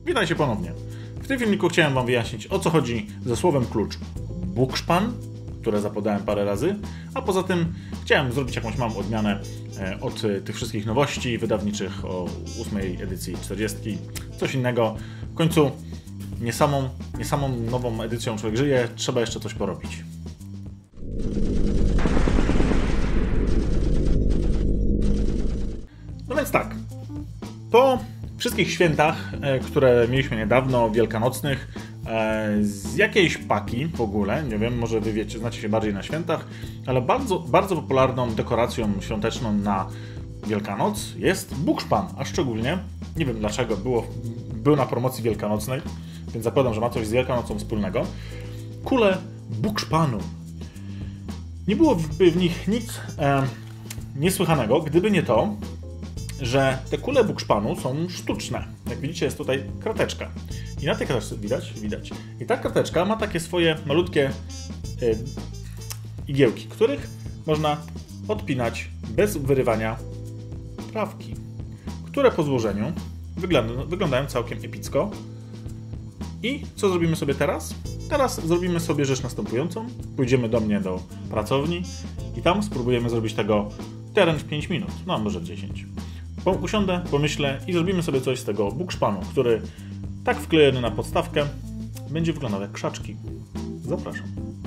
Witajcie ponownie. W tym filmiku chciałem Wam wyjaśnić, o co chodzi ze słowem klucz bukszpan, które zapodałem parę razy, a poza tym chciałem zrobić jakąś małą odmianę od tych wszystkich nowości wydawniczych o 8. edycji 40. Coś innego. W końcu nie samą nową edycją człowiek żyje, trzeba jeszcze coś porobić. No więc tak, po wszystkich świętach, które mieliśmy niedawno, wielkanocnych, z jakiejś paki w ogóle, nie wiem, może wy wiecie, znacie się bardziej na świętach, ale bardzo popularną dekoracją świąteczną na Wielkanoc jest bukszpan, a szczególnie, nie wiem dlaczego, był na promocji wielkanocnej, więc zakładam, że ma coś z Wielkanocą wspólnego, kule bukszpanu. Nie byłoby w nich nic niesłychanego, gdyby nie to, że te kule bukszpanu są sztuczne. Jak widzicie, jest tutaj krateczka. I na tej krateczce widać. I ta krateczka ma takie swoje malutkie igiełki, których można odpinać bez wyrywania trawki, które po złożeniu wyglądają całkiem epicko. I co zrobimy sobie teraz? Teraz zrobimy sobie rzecz następującą. Pójdziemy do mnie do pracowni i tam spróbujemy zrobić tego teren w 5 minut, no może 10. Usiądę, pomyślę i zrobimy sobie coś z tego bukszpanu, który tak wklejony na podstawkę będzie wyglądał jak krzaczki. Zapraszam.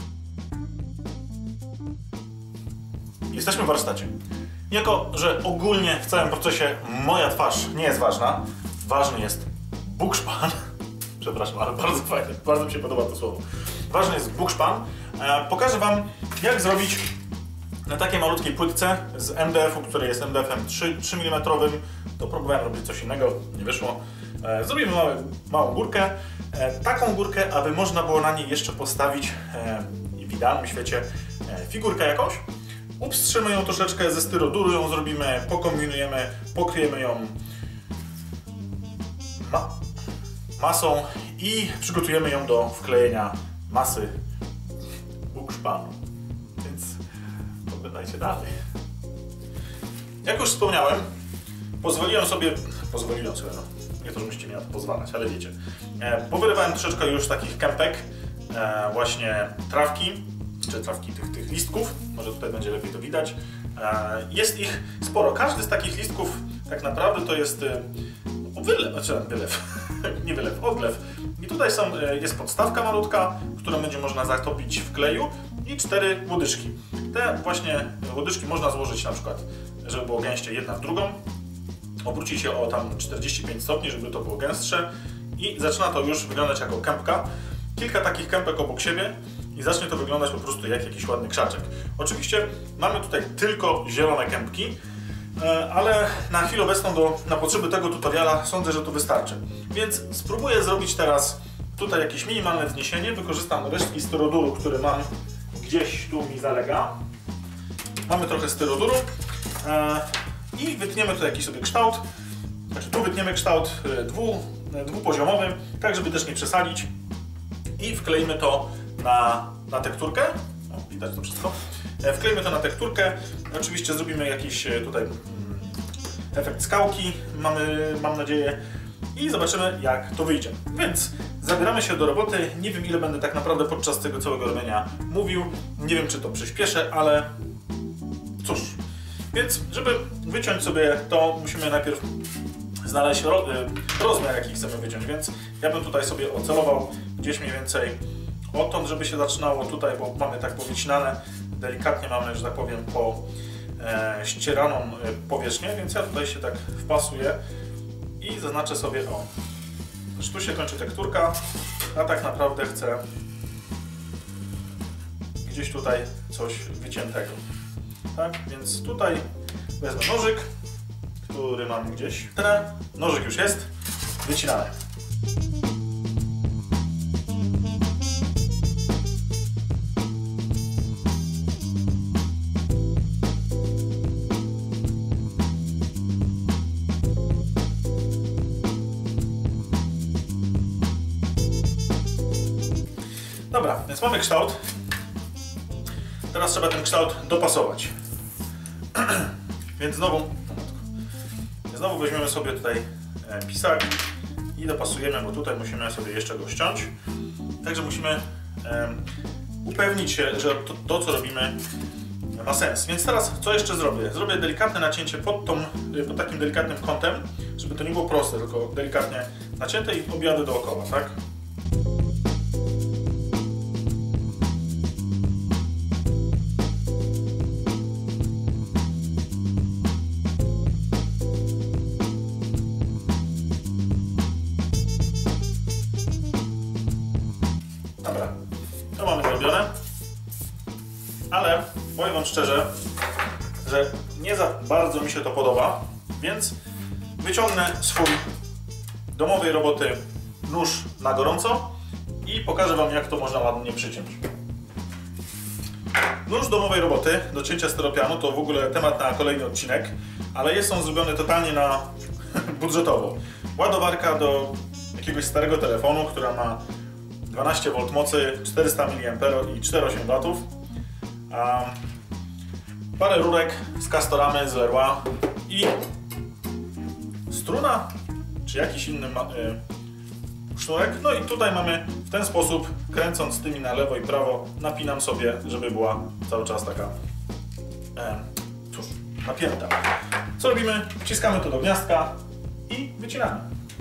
Jesteśmy w warsztacie. Jako że ogólnie w całym procesie moja twarz nie jest ważna, ważny jest bukszpan. Przepraszam, ale bardzo fajne, bardzo mi się podoba to słowo. Ważny jest bukszpan. Pokażę Wam, jak zrobić na takiej malutkiej płytce z MDF-u, który jest MDF-em 3 mm. To próbowałem robić coś innego, nie wyszło. Zrobimy małą górkę. Taką górkę, aby można było na niej jeszcze postawić w idealnym świecie figurkę jakąś. Upstrzymy ją troszeczkę, ze styroduru ją zrobimy, pokombinujemy, pokryjemy ją masą i przygotujemy ją do wklejenia masy bukszpanu. Więc oglądajcie dalej. Jak już wspomniałem, pozwoliłem sobie, no, nie to, że musicie mi na to pozwalać, ale wiecie, powyrywałem troszeczkę już takich kępek, właśnie trawki, czy trawki tych listków, może tutaj będzie lepiej to widać. Jest ich sporo. Każdy z takich listków tak naprawdę to jest odlew. I tutaj jest podstawka malutka, którą będzie można zatopić w kleju i 4 łodyżki. Te właśnie łodyżki można złożyć na przykład, żeby było gęście jedna w drugą. Obrócić się o tam 45 stopni, żeby to było gęstsze i zaczyna to już wyglądać jako kępka. Kilka takich kępek obok siebie i zacznie to wyglądać po prostu jak jakiś ładny krzaczek. Oczywiście mamy tutaj tylko zielone kępki, ale na chwilę obecną na potrzeby tego tutoriala sądzę, że to wystarczy. Więc spróbuję zrobić teraz tutaj jakieś minimalne wzniesienie. Wykorzystam resztki styroduru, który mam gdzieś tu mi zalega. Mamy trochę styroduru i wytniemy tu jakiś sobie kształt. Znaczy tu wytniemy kształt dwupoziomowy, tak żeby też nie przesadzić. I wkleimy to na tekturkę. O, widać to wszystko. Wklejmy to na tekturkę. Oczywiście zrobimy jakiś tutaj efekt skałki, mam nadzieję. I zobaczymy, jak to wyjdzie. Więc zabieramy się do roboty. Nie wiem, ile będę tak naprawdę podczas tego całego robienia mówił. Nie wiem, czy to przyspieszę, ale cóż. Więc, żeby wyciąć sobie to, musimy najpierw znaleźć rozmiar, jaki chcemy wyciąć. Więc ja bym tutaj sobie ocelował gdzieś mniej więcej odtąd, żeby się zaczynało tutaj, bo mamy tak powycinane, delikatnie mamy, że tak powiem, ścieraną powierzchnię, więc ja tutaj się tak wpasuję i zaznaczę sobie, że tu się kończy tekturka, a tak naprawdę chcę gdzieś tutaj coś wyciętego. Tak, więc tutaj wezmę nożyk, który mam gdzieś. Nożyk już jest wycinany. Dobra, więc mamy kształt. Teraz trzeba ten kształt dopasować. Więc znowu weźmiemy sobie tutaj pisak i i dopasujemy, bo tutaj musimy sobie jeszcze go ściąć. Także musimy upewnić się, że to co robimy ma sens. Więc teraz co jeszcze zrobię? Zrobię delikatne nacięcie pod takim delikatnym kątem, żeby to nie było proste, tylko delikatnie nacięte i objadę dookoła, tak? Dobra, to mamy zrobione, ale powiem wam szczerze, że nie za bardzo mi się to podoba, więc wyciągnę swój domowej roboty nóż na gorąco i pokażę wam, jak to można ładnie przyciąć. Nóż domowej roboty do cięcia styropianu to w ogóle temat na kolejny odcinek, ale jest on zrobiony totalnie na budżetowo. Ładowarka do jakiegoś starego telefonu, która ma 12 V mocy, 400 mAh i 4,8 W. Parę rurek z Castoramy, z Leroy i struna, czy jakiś inny sznurek. No i tutaj mamy w ten sposób, kręcąc tymi na lewo i prawo, napinam sobie, żeby była cały czas taka napięta. Co robimy? Wciskamy to do gniazdka i wycinamy.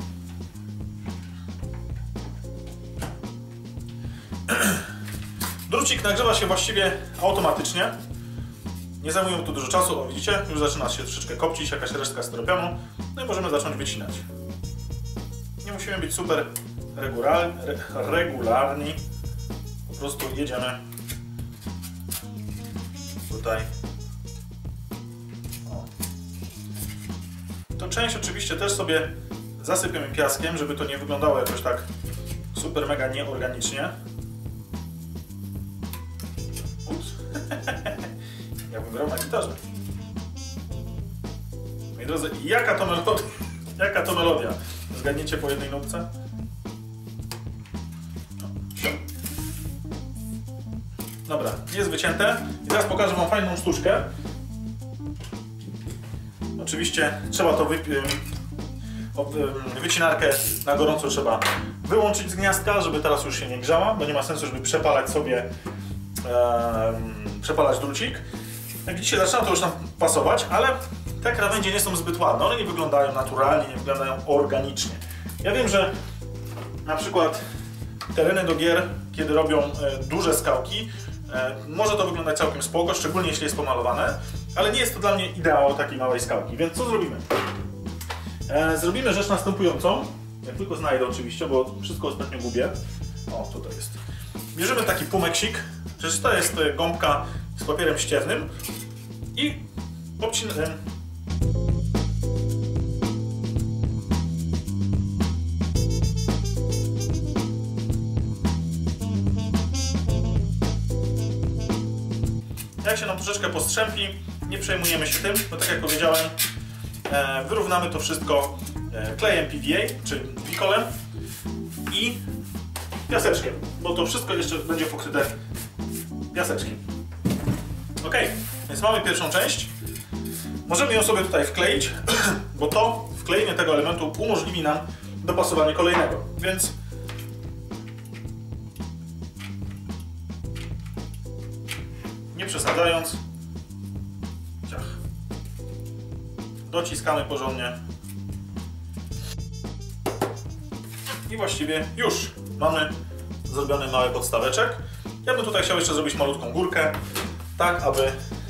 Drucik nagrzewa się właściwie automatycznie. Nie zajmują tu dużo czasu, o widzicie, już zaczyna się troszeczkę kopcić, jakaś resztka styropianu. No i możemy zacząć wycinać. Nie musimy być super regularni. Po prostu jedziemy tutaj. O. To część oczywiście też sobie zasypiemy piaskiem, żeby to nie wyglądało jakoś tak super mega nieorganicznie. Ups. Jakbym grał na gitarze. Moi drodzy, jaka to melodia? Zgadniecie po jednej nutce? Dobra, jest wycięte. I teraz pokażę wam fajną sztuczkę. Oczywiście trzeba to wycinarkę na gorąco trzeba wyłączyć z gniazdka, żeby teraz już się nie grzała, bo nie ma sensu, żeby przepalać sobie drucik. Jak widzicie, zaczyna to już nam pasować, ale te krawędzie nie są zbyt ładne. One nie wyglądają naturalnie, nie wyglądają organicznie. Ja wiem, że na przykład tereny do gier, kiedy robią duże skałki, może to wyglądać całkiem spoko, szczególnie jeśli jest pomalowane, ale nie jest to dla mnie ideał takiej małej skałki. Więc co zrobimy? Zrobimy rzecz następującą, jak tylko znajdę oczywiście, bo wszystko ostatnio gubię. O, tutaj jest. Bierzemy taki pumeksik, przecież to jest gąbka z papierem ściernym i obcinamy. Jak się nam troszeczkę postrzępi, nie przejmujemy się tym, bo tak jak powiedziałem, wyrównamy to wszystko klejem PVA, czy wikolem i piaseczkiem, bo to wszystko jeszcze będzie pokryte piaseczkiem. Ok, więc mamy pierwszą część. Możemy ją sobie tutaj wkleić, bo to wklejenie tego elementu umożliwi nam dopasowanie kolejnego, więc nie przesadzając, dociskamy porządnie i właściwie już mamy zrobiony mały podstaweczek. Ja bym tutaj chciał jeszcze zrobić malutką górkę, tak aby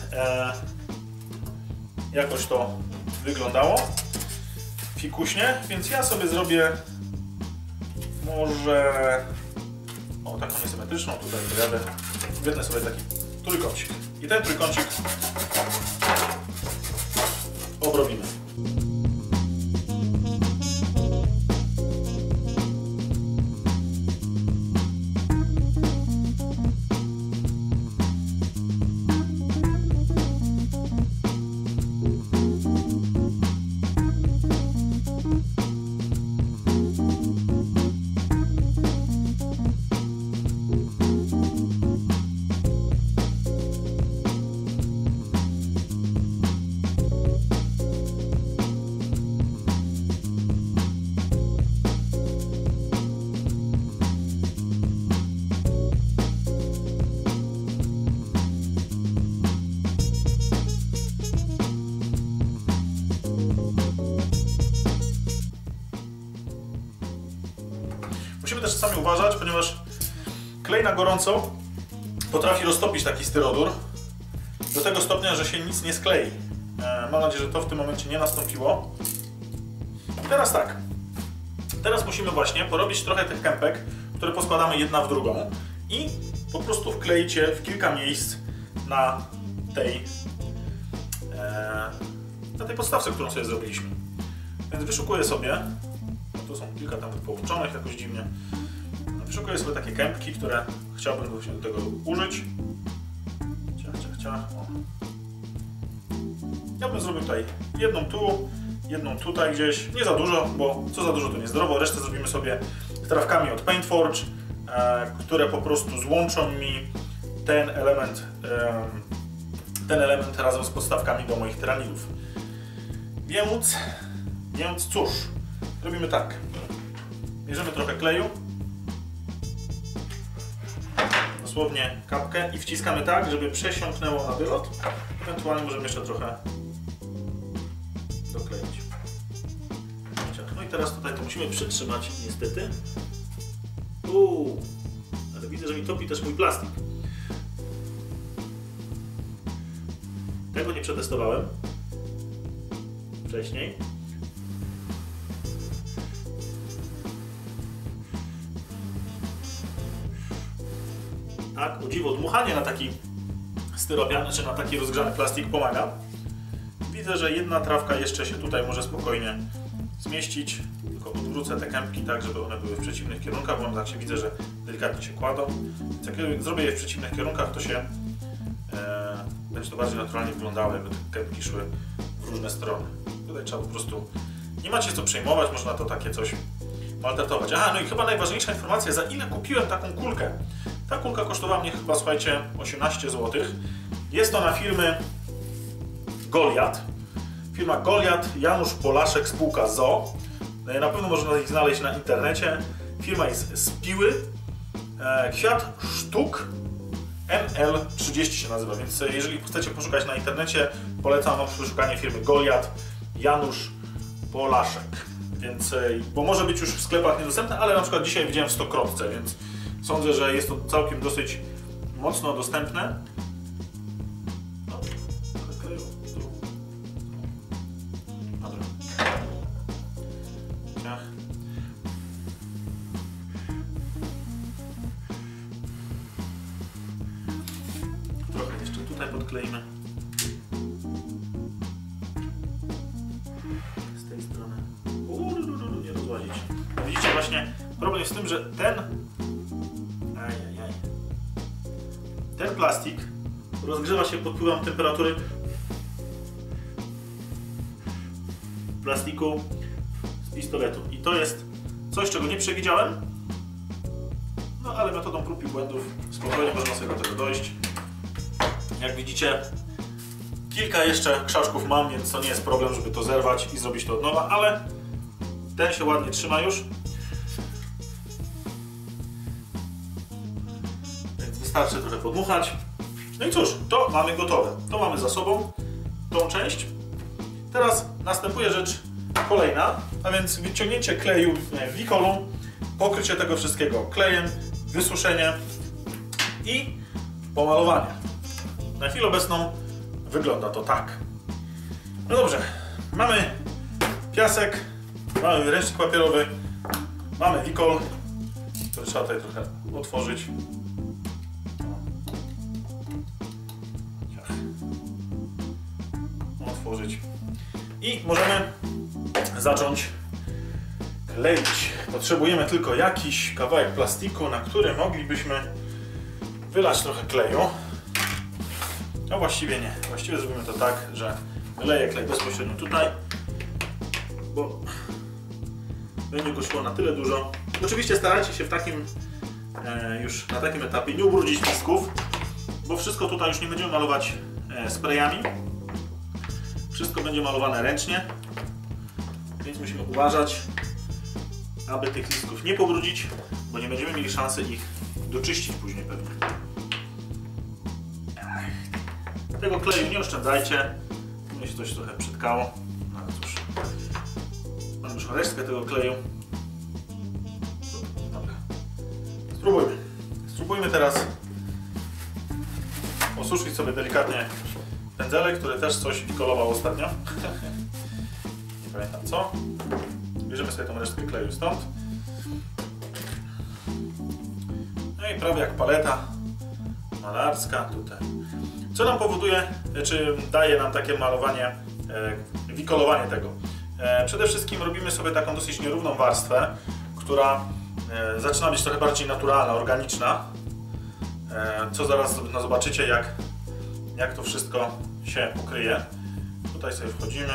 jakoś to wyglądało fikuśnie, więc ja sobie zrobię może taką niesymetryczną, tutaj dojadę, wytnę sobie taki trójkącik i ten trójkącik obrobimy. Musimy też czasami uważać, ponieważ klej na gorąco potrafi roztopić taki styrodur do tego stopnia, że się nic nie sklei. Mam nadzieję, że to w tym momencie nie nastąpiło. I teraz tak. Teraz musimy właśnie porobić trochę tych kępek, które poskładamy jedna w drugą i po prostu wkleić je w kilka miejsc na tej podstawce, którą sobie zrobiliśmy. Więc wyszukuję sobie, tu są kilka tam połączonych jakoś dziwnie, wyszukuję sobie takie kępki, które chciałbym właśnie do tego użyć. O. Ja bym zrobił tutaj jedną tu, jedną tutaj gdzieś, nie za dużo, bo co za dużo to niezdrowo, resztę zrobimy sobie trawkami od Paintforge, które po prostu złączą mi ten element razem z podstawkami do moich tyranidów. Więc cóż, robimy tak. Bierzemy trochę kleju, dosłownie kapkę i wciskamy tak, żeby przesiąknęło na wylot. Ewentualnie możemy jeszcze trochę dokleić. No i teraz tutaj to musimy przytrzymać niestety. Ale widzę, że mi topi też mój plastik. Tego nie przetestowałem wcześniej. Tak, o dziwo, dmuchanie na taki styropian, czy na taki rozgrzany plastik pomaga. Widzę, że jedna trawka jeszcze się tutaj może spokojnie zmieścić. Tylko odwrócę te kępki tak, żeby one były w przeciwnych kierunkach, bo tak się widzę, że delikatnie się kładą. Więc jak zrobię je w przeciwnych kierunkach, to się będzie to bardziej naturalnie wyglądało, jakby te kępki szły w różne strony. Tutaj trzeba po prostu, nie macie co przejmować, można to takie coś maltretować. Aha, no i chyba najważniejsza informacja, za ile kupiłem taką kulkę. Ta kulka kosztowała mnie chyba, słuchajcie, 18 zł. Jest ona firmy Goliat. Firma Goliat, Janusz Polaszek, spółka ZOO. Na pewno można ich znaleźć na internecie. Firma jest z Piły. Kwiat Sztuk ML30 się nazywa, więc jeżeli chcecie poszukać na internecie, polecam wam przeszukanie firmy Goliat, Janusz Polaszek. Więc, bo może być już w sklepach niedostępne, ale na przykład dzisiaj widziałem w Stokrotce, więc sądzę, że jest to całkiem dosyć mocno dostępne. No, dobra. Trochę jeszcze tutaj podkleimy. Z tej strony. Nie rozłazić. Widzicie, właśnie problem jest w tym, że ten plastik rozgrzewa się pod wpływem temperatury plastiku z pistoletu. I to jest coś, czego nie przewidziałem. No ale metodą prób i błędów spokojnie można sobie do tego dojść. Jak widzicie, kilka jeszcze krzaczków mam, więc to nie jest problem, żeby to zerwać i zrobić to od nowa, ale ten się ładnie trzyma już. Więc wystarczy trochę podmuchać. No i cóż, to mamy gotowe. To mamy za sobą, tą część. Teraz następuje rzecz kolejna, a więc wyciągnięcie kleju w Vicolu, pokrycie tego wszystkiego klejem, wysuszenie i pomalowanie. Na chwilę obecną wygląda to tak. No dobrze, mamy piasek, mamy ręcznik papierowy, mamy Vicol, który trzeba tutaj trochę otworzyć. I możemy zacząć kleić. Potrzebujemy tylko jakiś kawałek plastiku, na który moglibyśmy wylać trochę kleju. No właściwie nie. Właściwie zrobimy to tak, że wyleję klej bezpośrednio tutaj, bo będzie go szło na tyle dużo. Oczywiście starajcie się w takim już na takim etapie nie ubrudzić disków, bo wszystko tutaj już nie będziemy malować sprayami. Wszystko będzie malowane ręcznie, więc musimy uważać, aby tych listków nie pobrudzić, bo nie będziemy mieli szansy ich doczyścić później pewnie. Tego kleju nie oszczędzajcie, mnie się coś trochę przytkało, no ale cóż, mam już resztkę tego kleju. Dobra. Spróbujmy teraz osuszyć sobie delikatnie pędzelek, który też coś wikolował ostatnio. Nie pamiętam co. Bierzemy sobie tą resztkę kleju stąd. No i prawie jak paleta malarska tutaj. Co nam powoduje, czy daje nam takie malowanie, wikolowanie tego? Przede wszystkim robimy sobie taką dosyć nierówną warstwę, która zaczyna być trochę bardziej naturalna, organiczna. Co zaraz zobaczycie, jak to wszystko się ukryje. Tutaj sobie wchodzimy.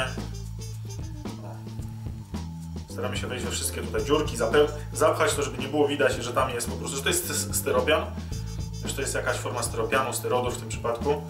Staramy się wejść we wszystkie tutaj dziurki, zapchać to, żeby nie było widać, że tam jest po prostu, że to jest styropian. Że to jest jakaś forma styropianu, styrodu w tym przypadku.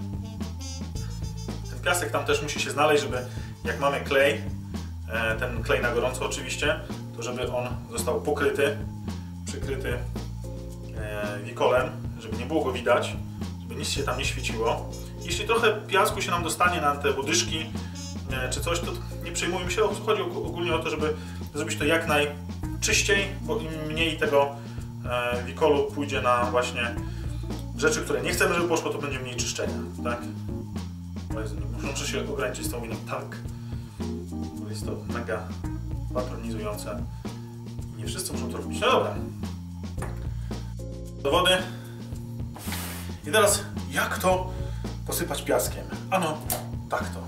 Ten piasek tam też musi się znaleźć, żeby jak mamy klej, ten klej na gorąco oczywiście, to żeby on został przykryty wikolem, żeby nie było go widać, żeby nic się tam nie świeciło. Jeśli trochę piasku się nam dostanie na te łodyżki czy coś, to nie przejmujmy się. Chodzi ogólnie o to, żeby zrobić to jak najczyściej, bo im mniej tego wikolu pójdzie na właśnie rzeczy, które nie chcemy, żeby poszło, to będzie mniej czyszczenia, tak? Muszę się ograniczyć z tą winą, tak? Bo jest to mega patronizujące i nie wszyscy muszą to robić. No dobra. Do wody. I teraz jak to posypać piaskiem? Ano, tak to.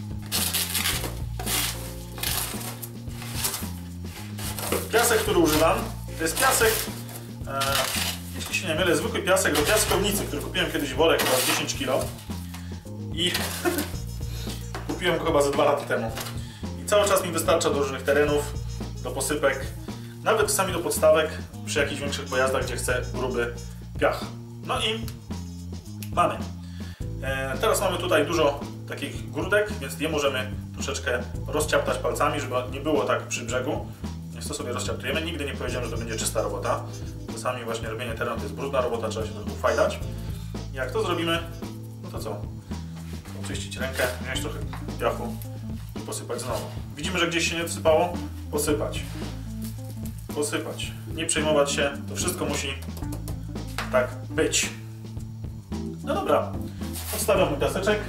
Piasek, który używam, to jest piasek, jeśli się nie mylę, zwykły piasek do piaskownicy, który kupiłem kiedyś worek chyba z 10 kg i kupiłem go chyba za 2 lata temu. I cały czas mi wystarcza do różnych terenów, do posypek, nawet czasami do podstawek przy jakichś większych pojazdach, gdzie chcę gruby piach. No i mamy. Teraz mamy tutaj dużo takich grudek, więc je możemy troszeczkę rozciaptać palcami, żeby nie było tak przy brzegu. Więc to sobie rozciaptujemy. Nigdy nie powiedziałem, że to będzie czysta robota. Czasami właśnie robienie terenu to jest brudna robota, trzeba się trochę ufajdać. Jak to zrobimy, no to co? Oczyścić rękę, wziąć trochę piachu i posypać znowu. Widzimy, że gdzieś się nie dosypało? Posypać. Posypać. Nie przejmować się, to wszystko musi tak być. No dobra, odstawiam mój piaseczek.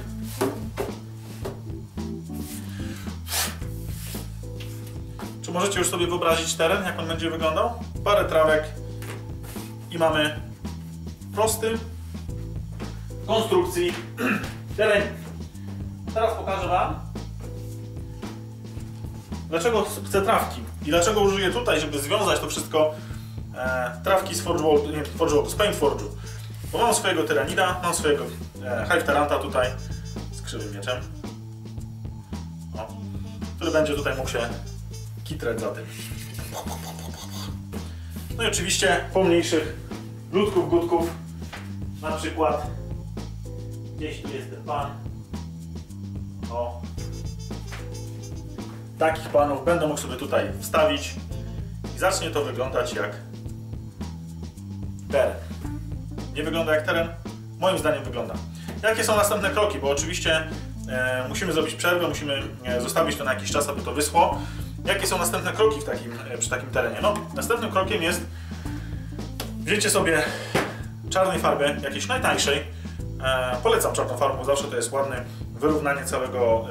Czy możecie już sobie wyobrazić teren, jak on będzie wyglądał? Parę trawek i mamy prosty konstrukcji teren. Teraz pokażę Wam, dlaczego chcę trawki i dlaczego użyję tutaj, żeby związać to wszystko, trawki z z Paint Forge'u. Bo mam swojego tyranida, mam swojego Hive Taranta tutaj z krzywym mieczem, który będzie tutaj mógł się kitrać za tym. No i oczywiście pomniejszych ludków, gutków, na przykład gdzieś tu jest ten pan. O, takich panów będę mógł sobie tutaj wstawić i zacznie to wyglądać jak teren. Nie wygląda jak teren? Moim zdaniem wygląda. Jakie są następne kroki? Bo oczywiście musimy zrobić przerwę, musimy zostawić to na jakiś czas, aby to wyschło. Jakie są następne kroki przy takim terenie? No, następnym krokiem jest wzięcie sobie czarnej farby, jakiejś najtańszej. Polecam czarną farbę, bo zawsze to jest ładne wyrównanie całego,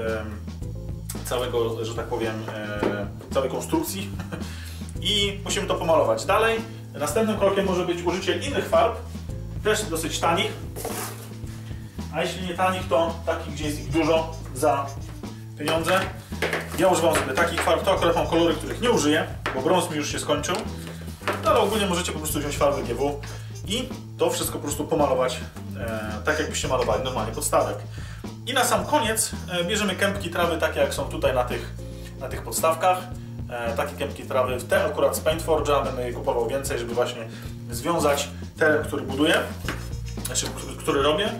że tak powiem, całej konstrukcji. I musimy to pomalować. Dalej, następnym krokiem może być użycie innych farb, też dosyć tanich. A jeśli nie tanich, to takich, gdzie jest ich dużo za pieniądze. Ja używam sobie takich farb, to akurat mam kolory, których nie użyję, bo brąz mi już się skończył. Ale ogólnie możecie po prostu wziąć farbę GW i to wszystko po prostu pomalować tak, jakbyście malowali normalnie podstawek. I na sam koniec bierzemy kępki trawy, takie jak są tutaj na tych podstawkach. Takie kępki trawy, te akurat z Paint Forge'a, będę je kupował więcej, żeby właśnie związać teren, który buduję, znaczy, który robię.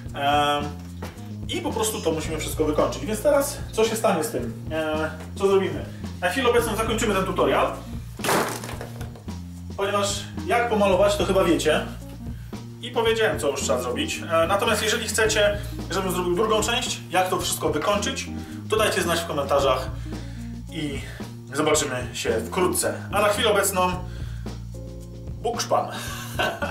I po prostu to musimy wszystko wykończyć. Więc teraz co się stanie z tym? Co zrobimy? Na chwilę obecną zakończymy ten tutorial, ponieważ jak pomalować, to chyba wiecie. I powiedziałem, co już trzeba zrobić. Natomiast jeżeli chcecie, żebym zrobił drugą część, jak to wszystko wykończyć, to dajcie znać w komentarzach i zobaczymy się wkrótce. A na chwilę obecną bukszpan.